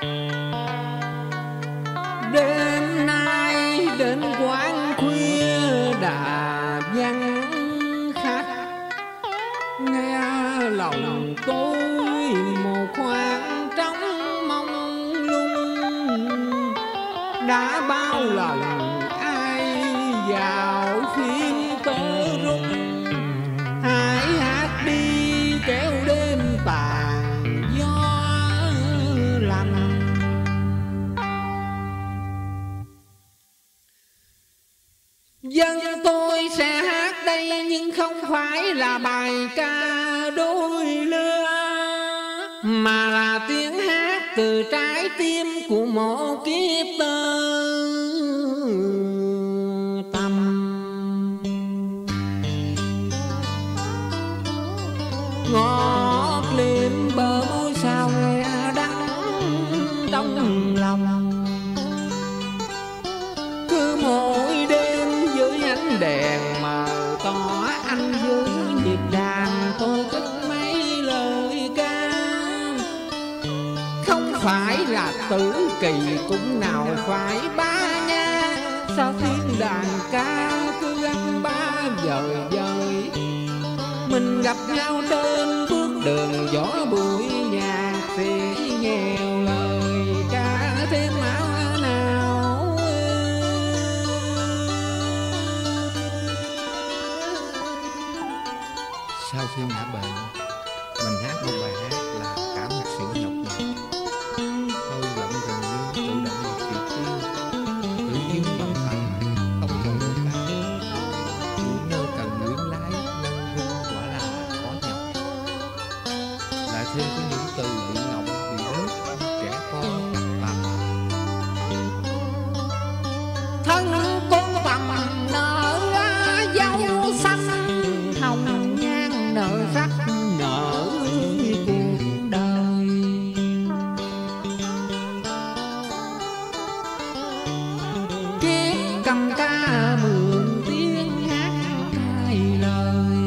Đêm nay đến quán khuya đã vắng khách, nghe lòng tôi một khoảng trống mông lung. Đã bao lần ai vào phim tơ rung, hãy hát đi kéo đêm tàn gió lạnh. Dân tôi sẽ hát đây nhưng không phải là bài ca đôi lứa, mà là tiếng hát từ trái tim của một kiếp tơ tâm. Ngọt liệm bờ môi sao nghe đắng trong lòng, cứ mỗi đêm dưới ánh đèn mờ tỏ anh giữ nhịp đàn tôi cất mấy lời ca. Không phải là tử kỳ cũng nào phải ba nha, sao tiếng đàn ca cứ gắn ba dời dời. Mình gặp nhau trên bước đường gió bụi nhạt thì nghèo lời ca thêm áo nào. Sau khi ngã bệnh, mình hát một bài hát là Cảm nhạc sĩ nhọc nhằn. Tôi giọng gần như tự động một kỳ tiên, tự nhiên bằng phận không cần người ta. Những nơi cần luyến lái nâng hương quả là khó nhọc. Lại thêm có những từ bị ngọng bị rớt, trẻ con tầm. Thân con tầm nở dâu xanh, hồng nhan nở sắc nở cuộc đời. Kiếp cầm ca mượn tiếng hát hai lời.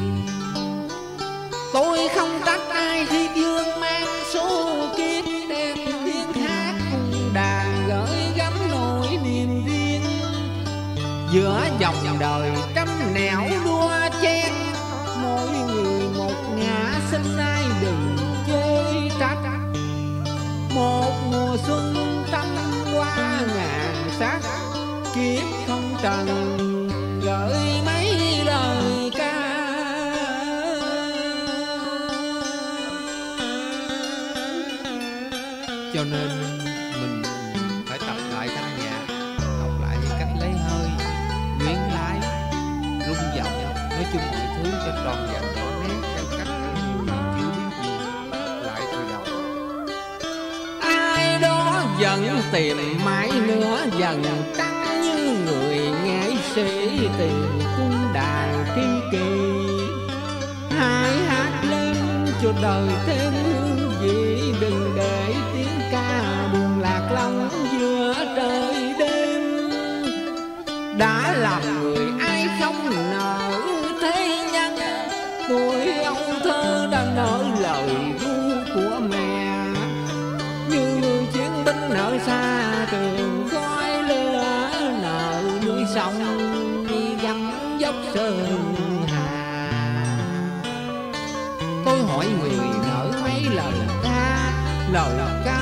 Tôi không trách ai khi dương mang số kiếp, đem tiếng hát cùng đàn gửi gắm nỗi niềm riêng. Giữa dòng đời trăm nẻo đua chen, mỗi người một ngã xin ai đừng chê trách. Một mùa xuân trăm hoa ngàn sắc, kiếp không trần gửi mấy lời ca. Cho nên mình phải tập lại thanh nhạc, học lại cách lấy hơi, luyến lái, rung giọng, nói chung mọi thứ cho tròn vẹn rõ nét theo cách của người chưa biết gì, lại từ đầu. Ai đó vẫn tìm mãi nữa dần trắng, như người nghệ sĩ tìm cung đàn tri kỳ. Hãy hát lên cho đời thêm hương vị, đừng để tiếng ca buồn lạc lõng giữa trời đêm. Đã làm người ai không nợ thế nhân, tuổi ông thơ đã nở lời ru của mẹ. Như người chiến binh ở xa trường khói lửa, nợ núi sông đi găm dốc sơn hà. Tôi hỏi người nở mấy lời ca